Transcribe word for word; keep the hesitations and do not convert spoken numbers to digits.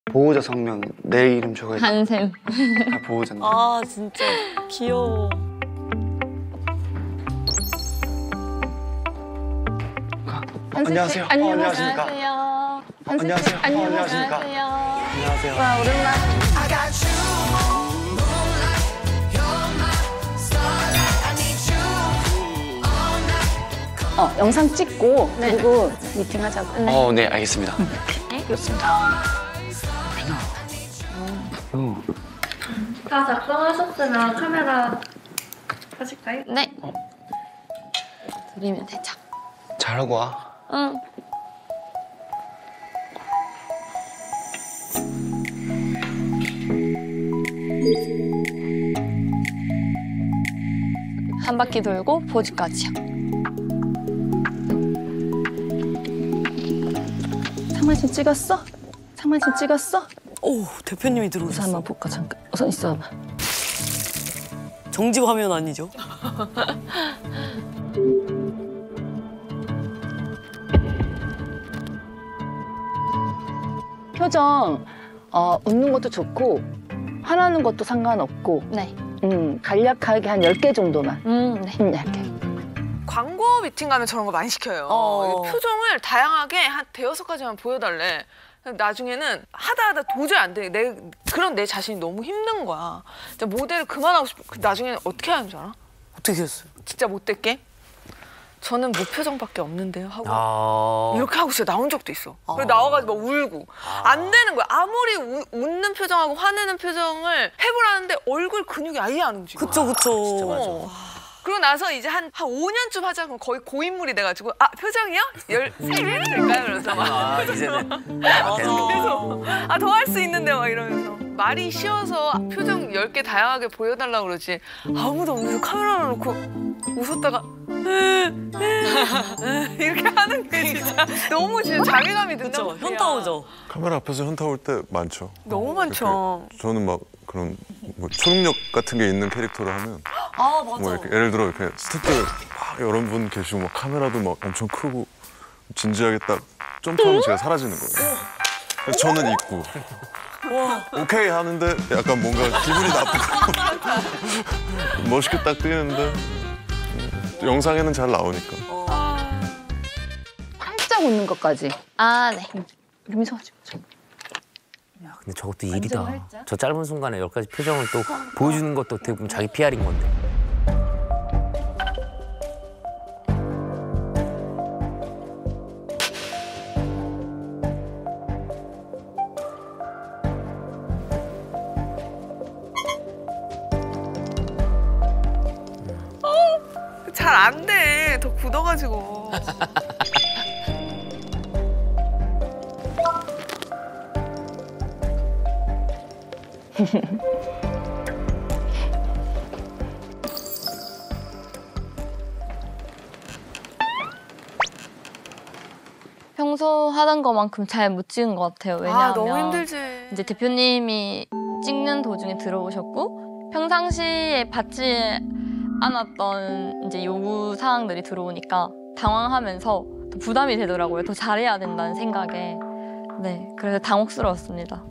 보호자 성명 내 이름 적어야 돼. 한샘. 다 보호자인데. 아 진짜 귀여워. 안녕하세요. 어, 안녕하십니까. 안녕하세요. 어, 안녕하세요. 어, 안녕하십니까. 안녕하세요. 와, 오랜만에. 어, 영상 찍고 그리고 미팅하자고. 네. 어, 네, 알겠습니다. 네, 그렇습니다. 비나. 어. 다 작성하셨으면 카메라 켜실까요? 네. 어. 드리면 되죠. 잘하고 와. 응. 한 바퀴 돌고 포즈까지요. 상만신 찍었어? 상만신 찍었어? 오 대표님이 들어오셨어. 우선 한번 볼까 잠깐. 우선 있어봐. 정지 화면 아니죠? 표정 어, 웃는 것도 좋고 화나는 것도 상관없고 네. 음, 간략하게 한 열 개 정도만. 음, 네. 음, 얇게. 광고 미팅 가면 저런 거 많이 시켜요. 어. 표정을 다양하게 한 대여섯 가지만 보여달래. 나중에는 하다 하다 도저히 안 돼. 내 그런 내 자신이 너무 힘든 거야. 진짜 모델을 그만하고 싶어. 나중에는 어떻게 하는 줄 알아? 어떻게 했어요? 진짜 못됐게? 저는 무표정밖에 없는데요 하고 아. 이렇게 하고 진짜 나온 적도 있어. 아. 그리고 나와가지고 막 울고 안 되는 거야. 아무리 우, 웃는 표정하고 화내는 표정을 해보라는데 얼굴 근육이 아예 안 움직여. 그쵸 그쵸. 진짜 맞아. 그러고 나서 이제 한, 한 오 년쯤 하자 그러면 거의 고인물이 돼가지고 아 표정이요? 열세 개 될까요? 그러면서 막 아, 이제는 그래서 아 더 할 수 있는데 막 이러면서 말이 쉬워서 표정 열 개 다양하게 보여달라고 그러지 아무도 없는데서 카메라 놓고 웃었다가 이렇게 하는 게 진짜 너무 진짜 자괴감이 든다. 그쵸 현타 오죠. 카메라 앞에서 현타 올 때 많죠. 너무 많죠. 이렇게 저는 막 그런 뭐 초능력 같은 게 있는 캐릭터를 하면 아 맞아. 뭐 이렇게 예를 들어 이렇게 스태프들 막 여러 분 계시고 막 카메라도 막 엄청 크고 진지하게 딱 점프하면 제가 사라지는 거예요. 그래서 저는 있고 오케이 하는데 약간 뭔가 기분이 나쁘고 멋있게 딱 뛰는데 영상에는 잘 나오니까. 활짝 웃는 것까지. 아, 네. 미소 찍어줘. 야, 근데 저것도 일이다. 저 짧은 순간에 열 가지 표정을 또 보여주는 것도 어떻게 보면 자기 피알인 건데. 잘 안 돼. 더 굳어가지고. 평소 하던 것만큼 잘 못 찍은 것 같아요. 왜냐하면 아 너무 힘들지. 이제 대표님이 찍는 도중에 들어오셨고 평상시에 받지 않았던 이제 요구 사항들이 들어오니까 당황하면서 더 부담이 되더라고요. 더 잘해야 된다는 생각에. 네, 그래서 당혹스러웠습니다.